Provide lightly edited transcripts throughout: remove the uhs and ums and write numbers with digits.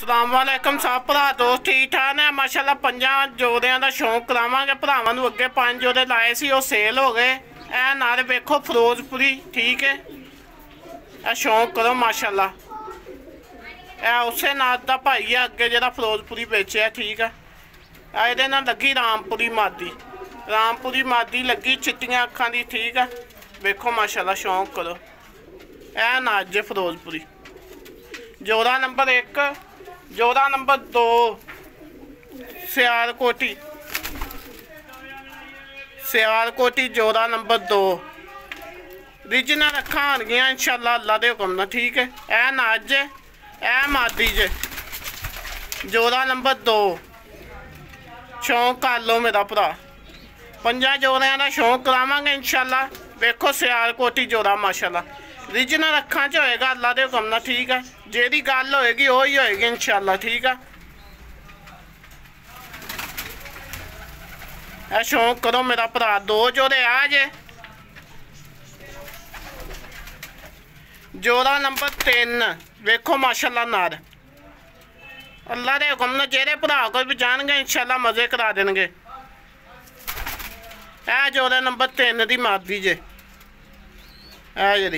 सलामवालेकुम सब भरा दोस्त ठीक ठाक ने माशाल्लाह। 5 जोड़ियां का शौक करावांगे भरावां नूं। अगे 5 जोड़े लाए सी वो सेल हो गए। ए नाल वेखो फिरोजपुरी ठीक है। ए शौक करो माशाल्लाह। ए उसे नाल दा भाई है अगे जिहड़ा फिरोजपुरी बेचिया ठीक है। इहदे नाल लगी रामपुरी मादी। रामपुरी मादी लगी चिट्टियां अखां दी ठीक है। वेखो माशाल्लाह शौक करो। ए नाज जे फिरोजपुरी जोड़ा नंबर 1, जोड़ा नंबर 2 सियालकोटी। सियालकोटी जोड़ा नंबर 2 रीजनल अखा आनगियां इंशाल्लाह अल्लाह दे हुक्म नाल ठीक है। ए नाज जे ए मादी जे जोड़ा नंबर 2 शौक कर लो मेरा भरा। 5 जोड़ियां का शौक करावांगे इंशाल्लाह। वेखो सियालकोटी जोड़ा माशाल्लाह रीजनल अखा च होएगा अल्लाह दे हुक्म नाल ठीक है। जेदी गल होएगी वही होएगी इंशाल्लाह ठीक है। ए शौक करो मेरा भरा। 2 जोड़े आ जे जोड़ा नंबर 3 वेखो माशाल्लाह नार अल्लाह दे हुक्म नाल जेहड़े भरा कोई भी जाणगे इंशाल्लाह मजे करा देणगे। ए जोड़ा नंबर 3 दी मादी जे ए जी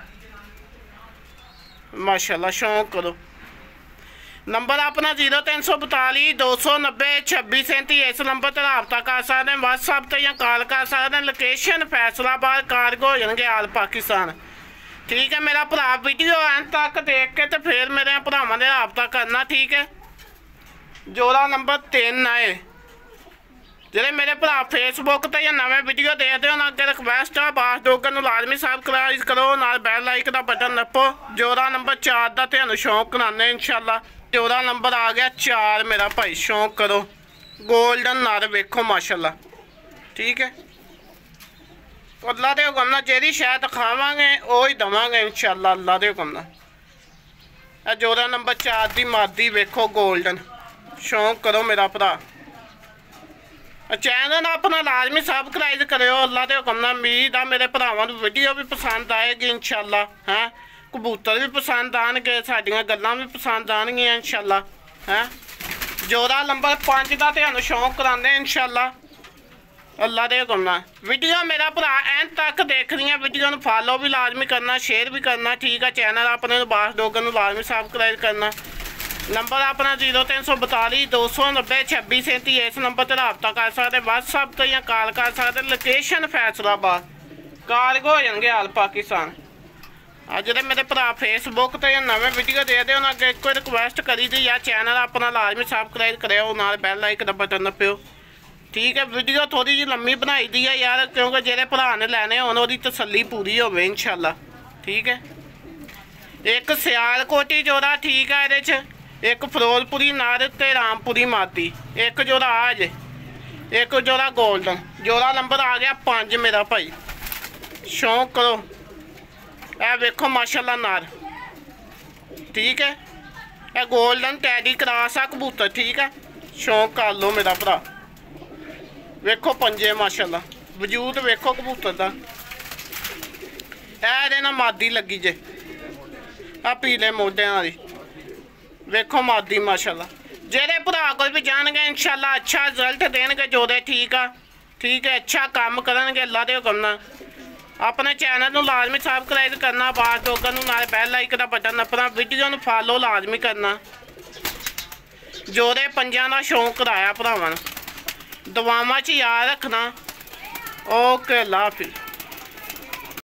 माशाल्लाह शौक करो। नंबर अपना 0342 290 2637 इस नंबर पर रबता कर सकते हैं। व्हाट्सअप पर या कॉल कर सकते हैं। लोकेशन फैसलाबाद कार्गो हो जाएंगे आल पाकिस्तान ठीक है। मेरा भरा वीडियो एंड तक देख के तो फिर मेरे भरावां ने रबता करना ठीक है। जोड़ा नंबर 3 आए ਜਿਹੜੇ मेरे भरा फेसबुक पर या नवे वीडियो देखते हो ना अगे रिक्वेस्ट है बास डोगर नूं लाजमी सबसक्राइब करो नाल बैल लाइक का बटन नप्पो। जोड़ा नंबर 4 का तुहानूं शौक कराने इंशाल्लाह। जोड़ा नंबर आ गया 4 मेरा भाई शौक करो। गोल्डन नर वेखो माशाल्लाह ठीक है। अल्लाह दे हुक्म नाल जेहड़ी शै दिखावांगे वही देवांगे इंशाल्लाह अल्लाह दे हुक्म नाल। जोड़ा नंबर 4 की मादी वेखो गोल्डन शौक करो मेरा भरा। चैनल अपना लाजमी सबसक्राइब करो अल्लाह के हुक्म नाल। उम्मीद आ मेरे भरावां नूं वीडियो भी पसंद आएगी इंशाल्लाह। हैं कबूतर भी पसंद आएंगे साडियां गल्लां भी पसंद आएंगियां इंशाल्लाह। हैं जोड़ा नंबर 5 का तुहानूं शौक कराने इंशाल्लाह अल्लाह के हुक्म नाल। वीडियो मेरा भरा एंड तक देखनी है। वीडियो नूं फॉलो भी लाजमी करना शेयर भी करना ठीक है। चैनल अपने बास डोगर नूं लाजमी सबसक्राइब करना। नंबर अपना 0342 290 2637 इस नंबर पर रबता कर सकते। व्हाट्सअप तो या कॉल कर सकते। लोकेशन फैसलाबाद कार्गो हो जाएंगे आल पाकिस्तान। अज जो मेरे भरा फेसबुक तो या नवे वीडियो देखते हो अगे कोई रिक्वेस्ट करी दी या चैनल अपना लाजमी सबसक्राइब करो नाल बैल लाइक का बटन नप्पियो ठीक है। वीडियो थोड़ी जी लम्मी बनाई दी है यार क्योंकि जेरे भरा ने लैने होने वो तसल्ली पूरी होवे इंशाल्लाह ठीक है। एक सियालकोटी जोड़ा ठीक है। ये एक फिरोजपुरी नर ते रामपुरी मादी एक जोड़ा आज एक जोड़ा गोल्डन। जोड़ा नंबर आ गया 5 मेरा भाई शौक करो। ए वेखो माशाल्लाह नर ठीक है। ए गोल्डन टैडी क्रॉस आ कबूतर ठीक है। शौक कर लो मेरा भरा। वेखो पंजे माशाल्लाह वजूद वेखो कबूतर का। ए ना मादी लगी जे आ पीले मोढियां वाली वेखो मादी माशाल्लाह। जेरे भरा कोई भी जाएंगे इंशाल्लाह अच्छा रिजल्ट देंगे जोड़े ठीक है। अच्छा काम करेंगे अल्लाह के हुक्म नाल। अपने चैनल नूं लाजमी सबसक्राइब करना बास डोगर नूं नाल बैल लाइक का बटन नप्पना। वीडियो नूं फॉलो लाजमी करना। जोड़े 5 का शौक कराया भरावां नूं। दुआवां च याद रखना। ओके अल्लाह हाफिज़।